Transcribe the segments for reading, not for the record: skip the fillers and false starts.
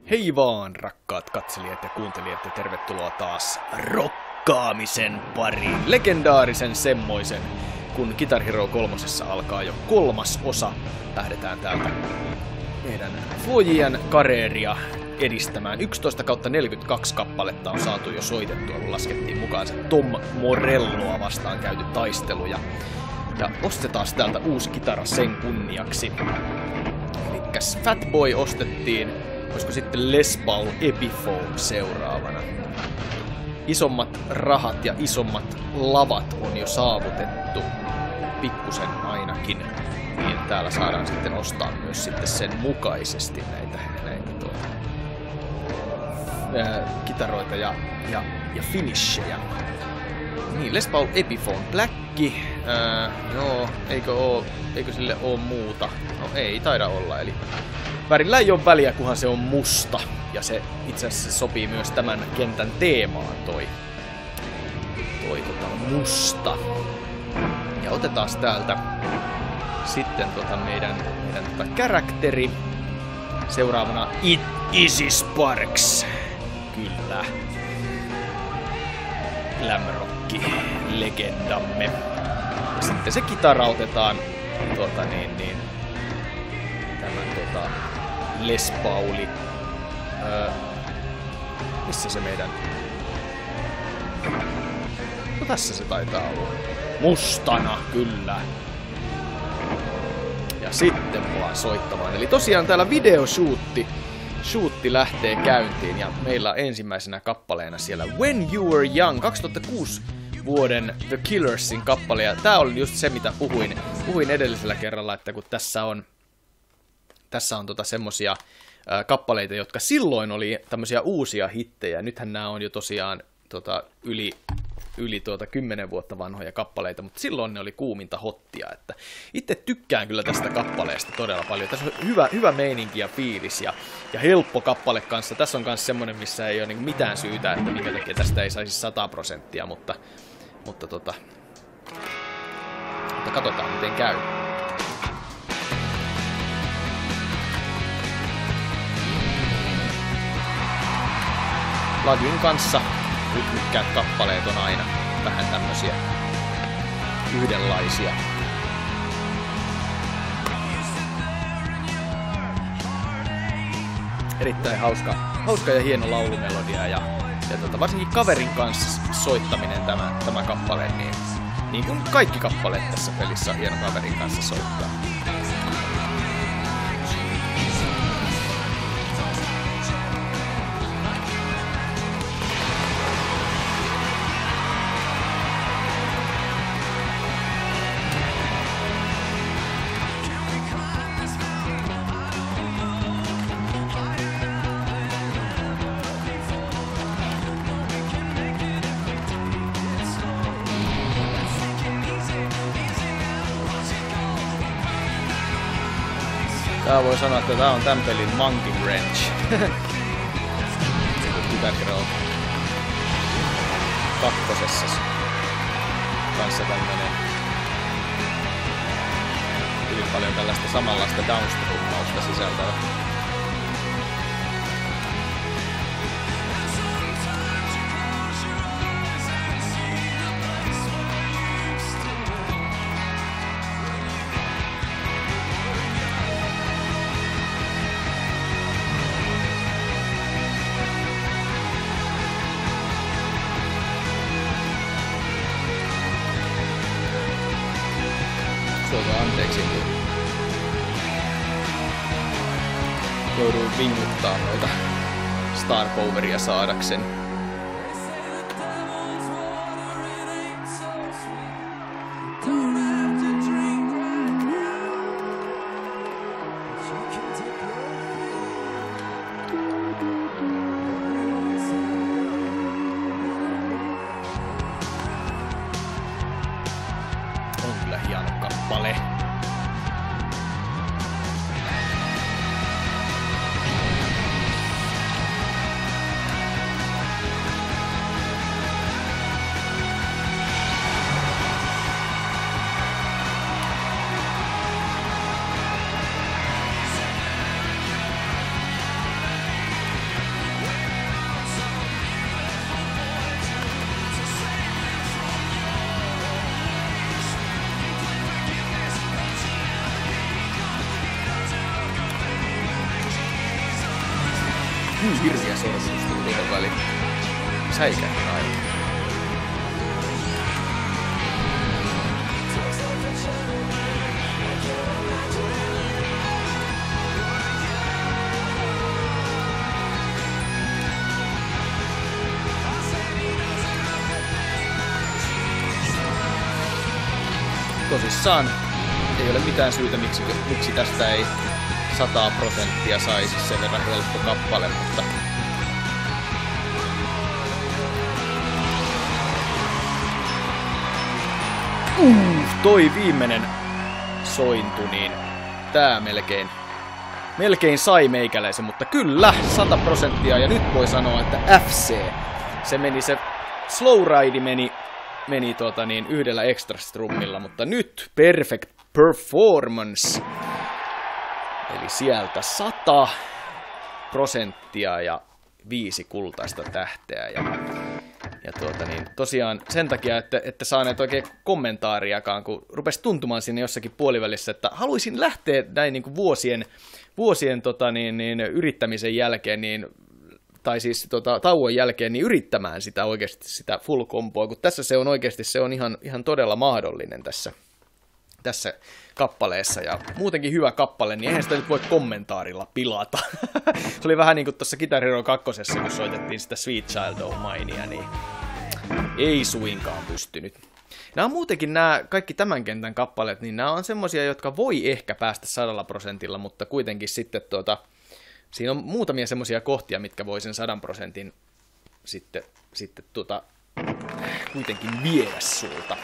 Hei vaan, rakkaat katselijat ja kuuntelijat, ja tervetuloa taas rokkaamisen pariin. Legendaarisen semmoisen, kun Guitar Hero 3 alkaa jo 3. osa. Lähdetään täältä meidän Flojian kareeria edistämään. 11/42 kappaletta on saatu jo soitettua, kun laskettiin mukaan se Tom Morelloa vastaan käyty taistelu. Ja ostetaan täältä uusi kitara sen kunniaksi. Elikkäs Fatboy ostettiin. Olisiko sitten Les Paul Epiphone seuraavana. Isommat rahat ja isommat lavat on jo saavutettu. Pikkusen ainakin. Niin täällä saadaan sitten ostaa myös sitten sen mukaisesti näitä kitaroita ja finishejä. Niin, Les Paul Epiphone Blackki. Joo, eikö sille oo muuta? No ei taida olla, eli värillä ei ole väliä, kunhan se on musta. Ja se itse asiassa sopii myös tämän kentän teemaan toi musta. Ja otetaan täältä sitten meidän karakteri. Seuraavana Izzy Sparks. Kyllä. Glamrocki legendamme. Ja sitten se kitara otetaan tämä Les Pauli. Missä se meidän? No tässä se taitaa olla. Mustana, kyllä. Ja sitten vaan soittamaan. Eli tosiaan täällä videoshootti lähtee käyntiin. Ja meillä on ensimmäisenä kappaleena siellä When You Were Young, 2006 vuoden The Killersin kappale. Ja tää oli just se, mitä puhuin edellisellä kerralla, että kun tässä on semmosia kappaleita, jotka silloin oli tämmöisiä uusia hittejä. Nythän nämä on jo tosiaan yli 10 vuotta vanhoja kappaleita, mutta silloin ne oli kuuminta hottia. Että itse tykkään kyllä tästä kappaleesta todella paljon. Tässä on hyvä meininki ja fiilis ja helppo kappale kanssa. Tässä on myös semmoinen, missä ei ole niin mitään syytä, että minkä takia tästä ei saisi 100%, mutta katsotaan miten käy. Lagin kanssa rytmikkäät kappaleet on aina vähän tämmösiä yhdenlaisia. Erittäin hauska ja hieno laulumelodia ja varsinkin kaverin kanssa soittaminen tämä kappale, niin kuin kaikki kappaleet tässä pelissä on hieno kaverin kanssa soittaa. Tää voi sanoa, että tää on tän pelin Monkey Wrench. Guitar Hero 2. Kanssa tämmönen hyvin paljon tällaista samanlaista downstream-mausta sisältävä. Anteeksi, kun jouduin vinguttaa noita Star Poweria saadaksen. On kyllä hieno kappale. Niin hirviä sormitus tuli tuohon väliin. Säikähdin aivan. Tosissaan ei ole mitään syytä, miksi tästä ei 100% saisi sen verran helppo kappale, mutta toi viimeinen sointu, niin tää melkein sai meikäläisen, mutta kyllä 100% ja nyt voi sanoa, että FC. Se slow ride meni yhdellä extra strummilla, mutta nyt perfect performance. Eli sieltä 100% ja 5 kultaista tähteä. Ja tosiaan sen takia, että saaneet oikein kommentaariakaan, kun rupesi tuntumaan sinne jossakin puolivälissä, että haluaisin lähteä näin niin kuin vuosien yrittämisen jälkeen, tai siis tauon jälkeen, niin yrittämään sitä oikeasti sitä full comboa, kun tässä se on oikeasti ihan todella mahdollinen tässä kappaleessa, ja muutenkin hyvä kappale, niin eihän sitä nyt voi kommentaarilla pilata. Se oli vähän niin kuin tuossa Guitar Hero 2, kun soitettiin sitä Sweet Child O' Minea, niin ei suinkaan pystynyt. Nämä on muutenkin kaikki tämän kentän kappaleet, niin nämä on semmosia, jotka voi ehkä päästä 100%, mutta kuitenkin sitten siinä on muutamia semmosia kohtia, mitkä voi sen 100% sitten kuitenkin viedä sulta.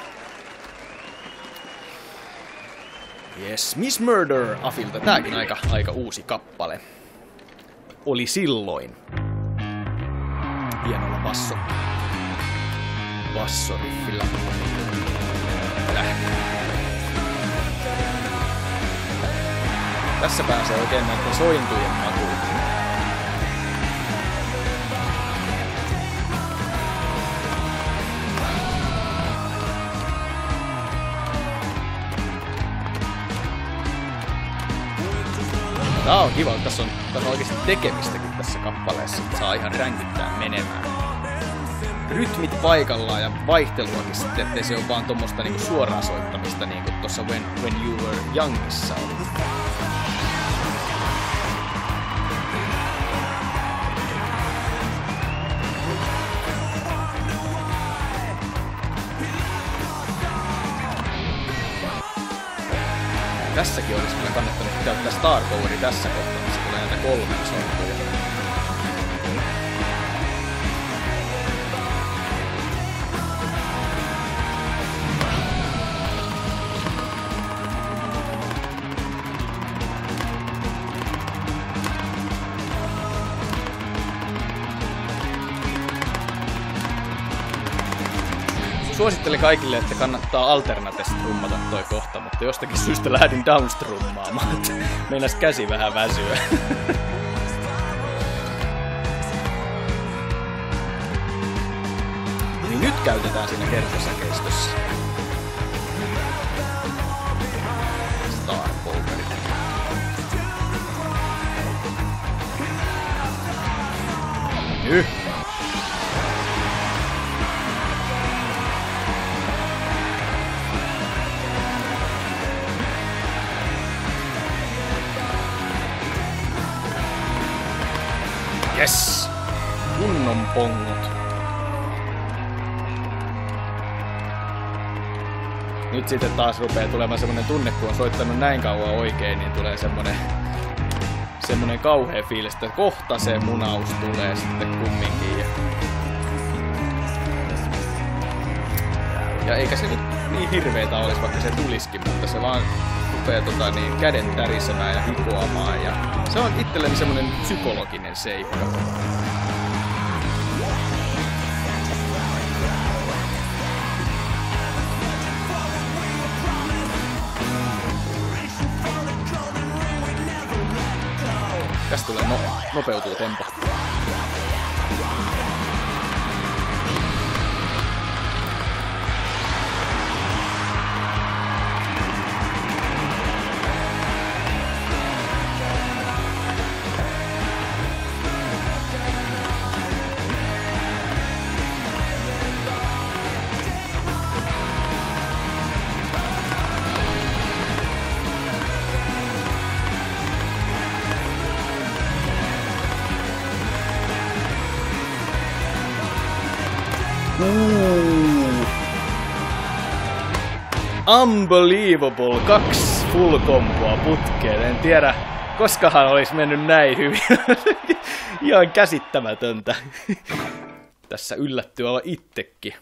Yes, Miss Murder Afilta. Tääkin aika uusi kappale. Oli silloin. Hienolla bassoriffillä. Tässä pääsee oikein näiden sointujen makuun. Tää on kiva, tässä on oikeasti tekemistäkin tässä kappaleessa, että saa ihan ränkittää menemään. Rytmit paikallaan ja vaihteluakin sitten, ettei se ole vaan tommoista niinku suoraa soittamista niinku tossa When You Were Youngissa oli. Tässäkin olisi kyllä kannattanut käyttää Star Poweri tässä kohtaa, missä tulee näitä 3 soittoja. Suosittelen kaikille, että kannattaa alternate-strummata toi kohta, mutta jostakin syystä lähdin downstrummaamaan. Meinas käsi vähän väsyä. Niin nyt käytetään siinä kertosäkeistössä. Star Powerit. Nyt! Yes! Kunnon pongot. Nyt sitten taas rupeaa tulemaan semmonen tunne, kun on soittanut näin kauan oikein, niin tulee semmonen kauhea fiilis, että kohta se munaus tulee sitten kumminkin. Ja eikä se nyt niin hirveetä olisi, vaikka se tulisikin, mutta se vaan rupeaa käden tärisemään ja hikoamaan. Ja se on itselleni semmonen psykologinen seikka. Tästä tulee nopeutuu tempo. Unbelievable! 2 full comboa putkeen. En tiedä, koskahan olisi mennyt näin hyvin. Ihan käsittämätöntä. Tässä yllättyy olla itsekin.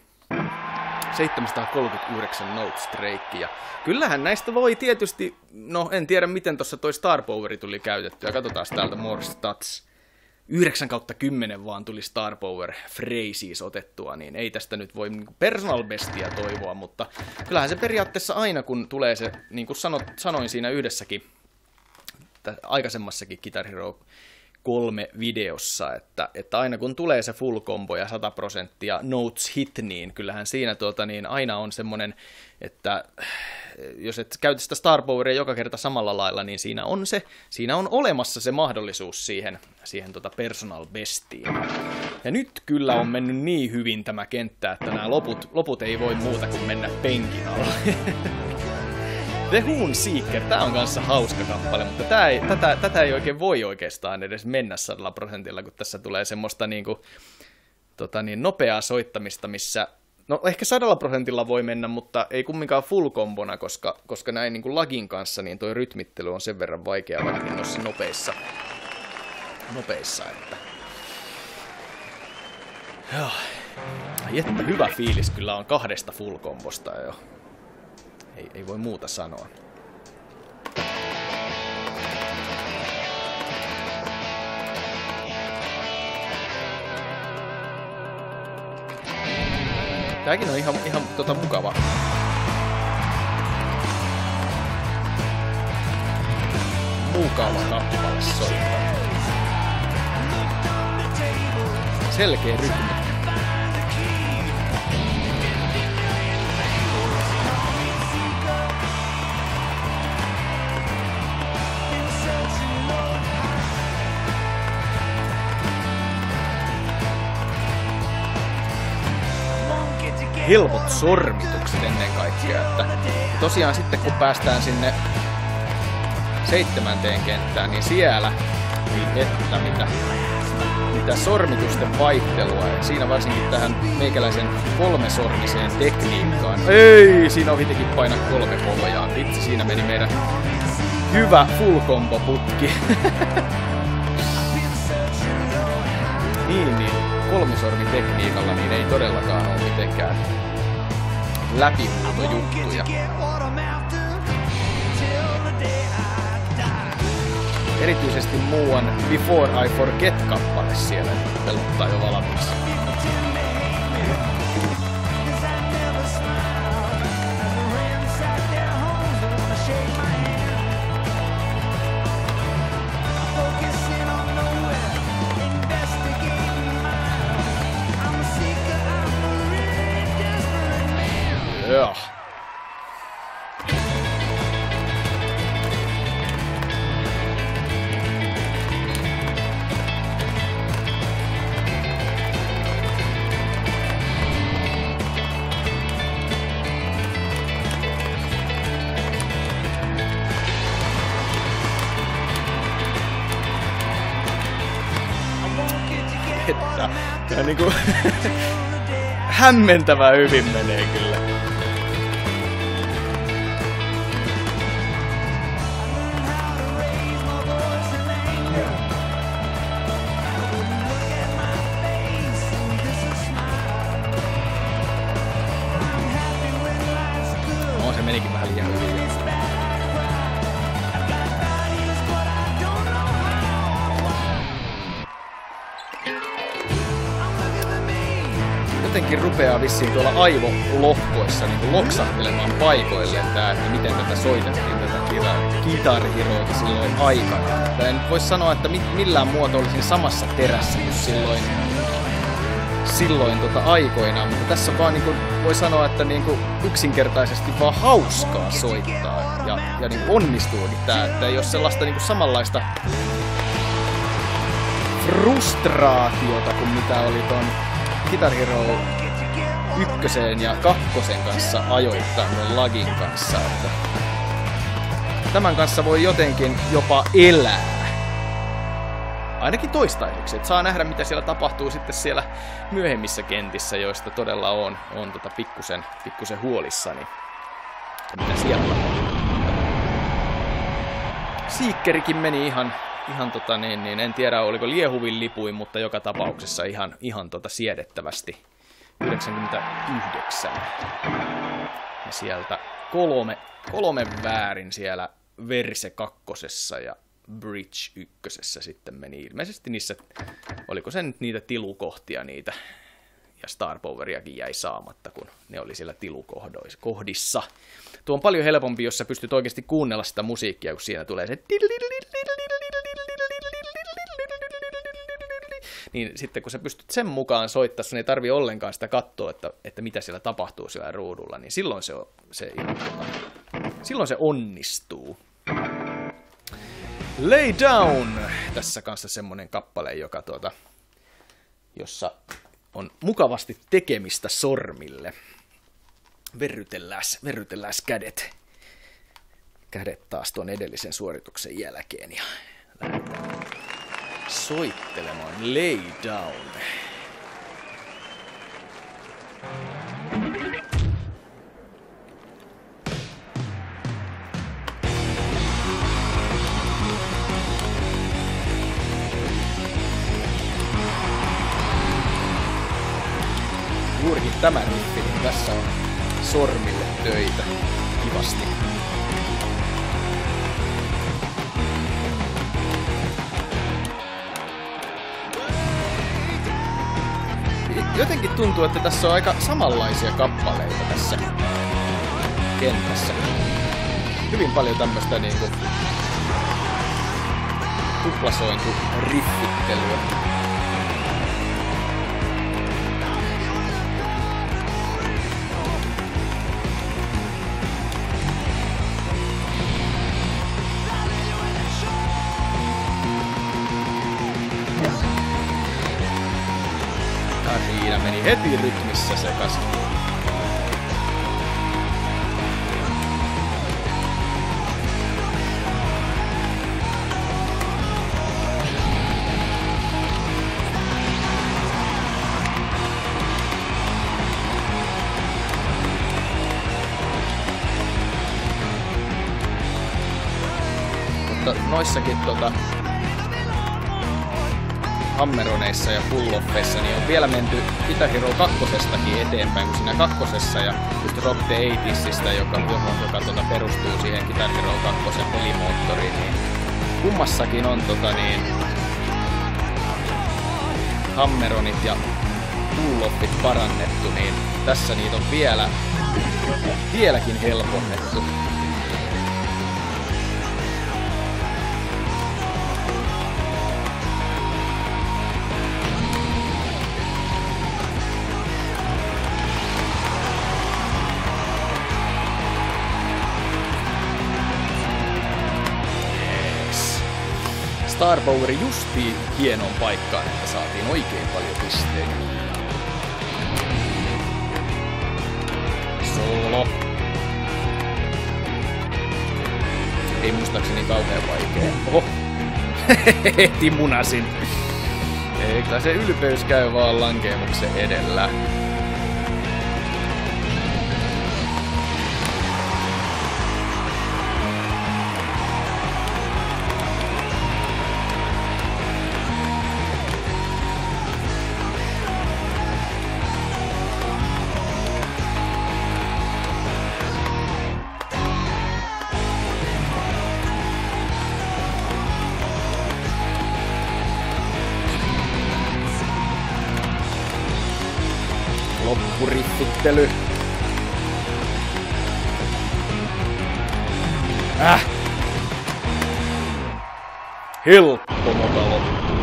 739 note streak. Ja kyllähän näistä voi tietysti, no en tiedä miten tuossa toi Star Poweri tuli käytettyä. Katsotaan täältä more stats. 9/10 vaan tuli Star Power Phrases otettua, niin ei tästä nyt voi niin personal bestia toivoa, mutta kyllähän se periaatteessa aina kun tulee se, niin kuin sanoin siinä yhdessäkin, aikaisemmassakin Guitar Hero 3 videossa, että aina kun tulee se full combo ja 100% notes hit, niin kyllähän siinä niin aina on semmoinen, että jos et käytä sitä Star Poweria joka kerta samalla lailla, niin siinä on olemassa se mahdollisuus siihen personal bestiin. Ja nyt kyllä on mennyt niin hyvin tämä kenttä, että nämä loput ei voi muuta kuin mennä penkin alle. The Hoon Seeker, tää on kanssa hauska kappale, mutta tätä ei oikein voi oikeastaan edes mennä 100%, kun tässä tulee semmoista niinku, nopeaa soittamista, missä, no ehkä 100% voi mennä, mutta ei kumminkaan full kombona, koska näin niinku lagin kanssa niin toi rytmittely on sen verran vaikea varsinkin noissa nopeissa, että... Jettä hyvä fiilis kyllä on 2 full kombosta jo. Ei voi muuta sanoa. Tääkin on ihan mukava. Mukava kappale soittaa. Selkeä rytmi. Helpot sormitukset ennen kaikkea, että tosiaan sitten kun päästään sinne 7. kenttään, niin siellä ei että mitä sormitusten vaihtelua, ja siinä varsinkin tähän meikäläisen 3-sormiseen tekniikkaan. Ei, siinä on hitikin painaa 3 pohjaan. Vitsi, siinä meni meidän hyvä full combo putki. niin. 3-sormitekniikalla niin ei todellakaan ole mitenkään läpihuutojuttuja. Erityisesti muuan Before I Forget-kappale siellä peluttaa jo valmiiksi. Joo. Tää niinku hämmentävän hyvin menee kyllä. No, se menikin vähän liian hyvin. Jotenkin rupeaa vissiin tuolla aivolohkoissa niin loksahtelemaan paikoilleen tää, että miten tätä soitettiin, tätä Guitar Heroa silloin aikana. En voi sanoa, että millään muoto olisin samassa terässä kuin silloin aikoinaan, mutta tässä vaan niin kuin, voi sanoa, että niin kuin yksinkertaisesti vaan hauskaa soittaa ja niin kuin onnistuukin tää, että ei ole sellaista niin kuin samanlaista frustraatiota kuin mitä oli ton Guitar Hero 1 ja 2 kanssa ajoittain tuon lagin kanssa, että tämän kanssa voi jotenkin jopa elää. Ainakin toistaiseksi, että saa nähdä mitä siellä tapahtuu sitten siellä myöhemmissä kentissä, joista todella on pikkusen huolissani. Mitä siellä on? Siikkerikin meni ihan en tiedä oliko liehuvin lipuin, mutta joka tapauksessa ihan siedettävästi. 99. Ja sieltä kolme väärin siellä Verse 2 ja Bridge 1 sitten meni ilmeisesti niissä, oliko se nyt niitä tilukohtia niitä, ja Star Poweriakin jäi saamatta, kun ne oli siellä tilukohdissa. Tuo on paljon helpompi, jos sä pystyt oikeasti kuunnella sitä musiikkia, kun siinä tulee se niin sitten kun sä pystyt sen mukaan soittaa, sun ei tarvi ollenkaan sitä katsoa, että mitä siellä tapahtuu siellä ruudulla, niin silloin se onnistuu. Lay Down! Tässä kanssa semmonen kappale, jossa on mukavasti tekemistä sormille. Verrytellääs kädet taas tuon edellisen suorituksen jälkeen ja lähdetään soittelemaan Lay Down. Juurikin tämä riffi, niin tässä on sormille töitä kivasti. Jotenkin tuntuu, että tässä on aika samanlaisia kappaleita tässä kentässä. Hyvin paljon tämmöstä niinku tuplasointu riffittelyä. Siinä meni heti rytmissä sekaisin. Mutta noissakin Hammeroneissa ja Pull-Offeissa niin on vielä menty Guitar Hero 2:stakin eteenpäin kuin siinä 2:ssa ja just Rock the 80sista, joka perustuu siihen Guitar Hero 2 pelimoottoriin, niin kummassakin on Hammeronit ja Pull-Offit parannettu, niin tässä niitä on vieläkin helponnettu. Star Power justiin hienoon paikkaan, että saatiin oikein paljon pisteitä. Solo. Ei muistaakseni kauhean vaikea. Oho! Heti munasin. Eikä se ylpeys käy vaan lankeemuksen edellä. Loppuriffittely. Helppo moka loppu.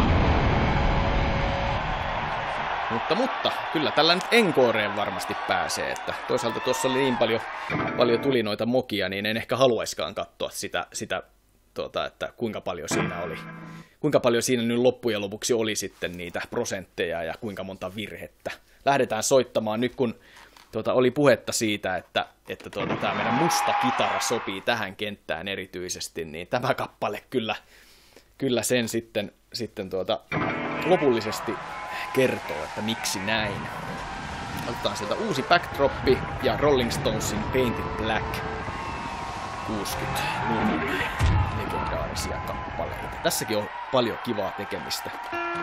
Mutta kyllä tällä nyt encoreen varmasti pääsee, että toisaalta tuossa oli niin paljon tuli noita mokia, niin en ehkä haluaiskaan katsoa sitä että kuinka paljon siinä nyt loppujen lopuksi oli sitten niitä prosentteja ja kuinka monta virhettä. Lähdetään soittamaan nyt, kun oli puhetta siitä, että tämä meidän musta kitara sopii tähän kenttään erityisesti, niin tämä kappale kyllä sen sitten lopullisesti kertoo, että miksi näin. Otetaan sieltä uusi backdroppi ja Rolling Stonesin Painted Black 60-luvun legendaarisia kappaleita. Tässäkin on paljon kivaa tekemistä.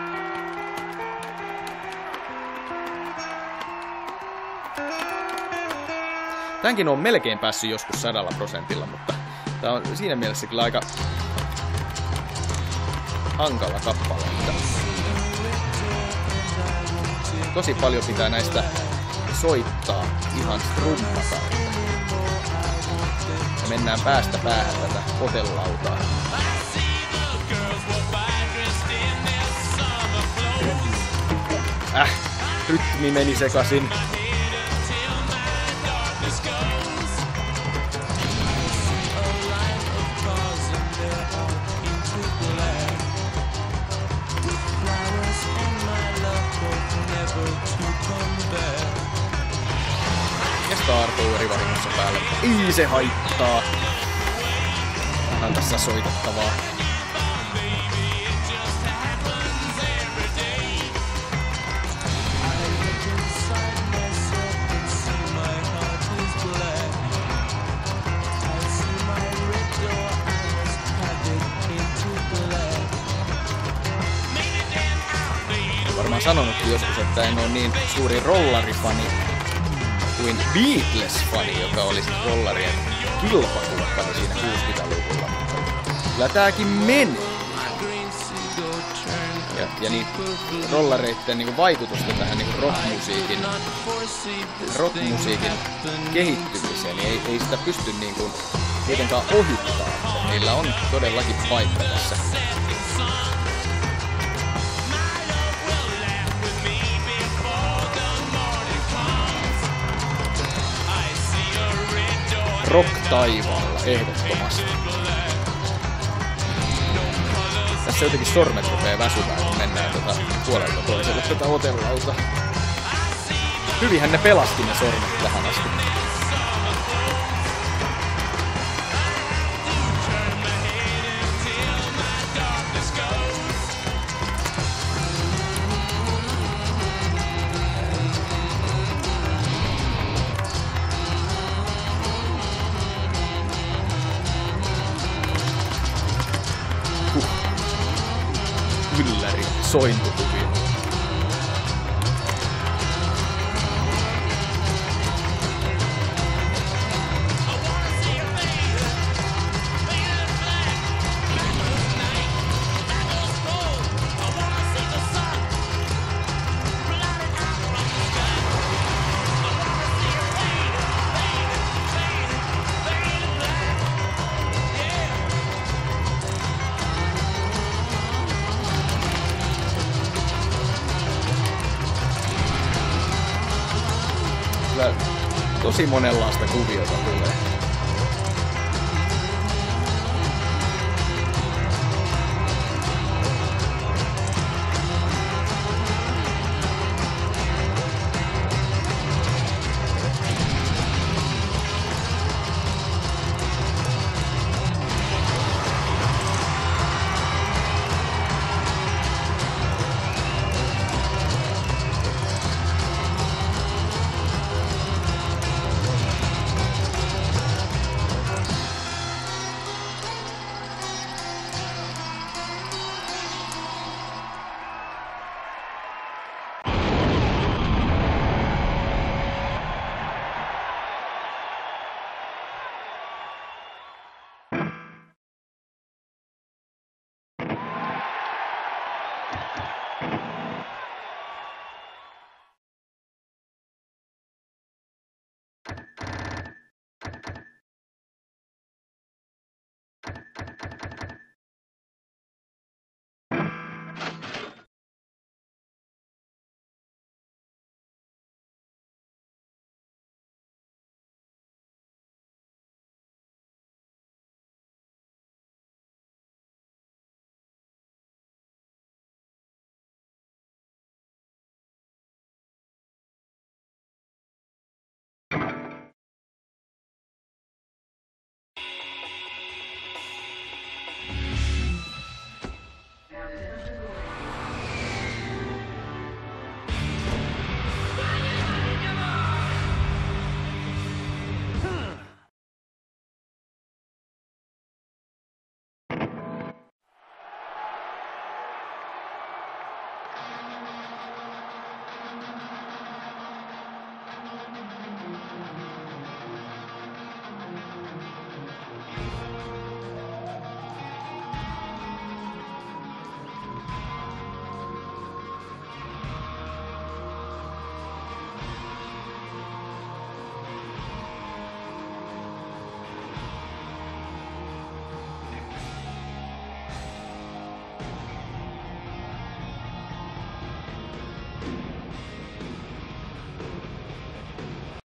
Tämänkin on melkein päässyt joskus 100%, mutta tää on siinä mielessä kyllä aika hankala kappale. Tosi paljon pitää näistä soittaa ihan strummata. Ja mennään päästä päähän tätä hotellautaa. Rytmi meni sekasin. Ja Star Poweri vahingossa päälle. Ei se haittaa. Onhan tässä soitettavaa. Varmaan sanonutkin joskus, että en ole niin suuri rollarifani kuin Beatles-fani, joka oli siis rollarien kilpakumppani siinä 60-luvulla. Kyllä tääkin menee. Ja niin rollareitten niin vaikutusta tähän niin rockmusiikin kehittymiseen, niin ei sitä pysty niin kuin kuitenkaan ohittamaan. Meillä on todellakin paikka tässä. Rock taivaalla, ehdottomasti. Tässä jotenkin sormet rupee väsymään, kun mennään puolelta toiselle tätä hotellauta. Hyvinhän ne pelasti ne sormet tähän asti. Ylläri, sointukuvio. Tosi monenlaista kuviota tulee.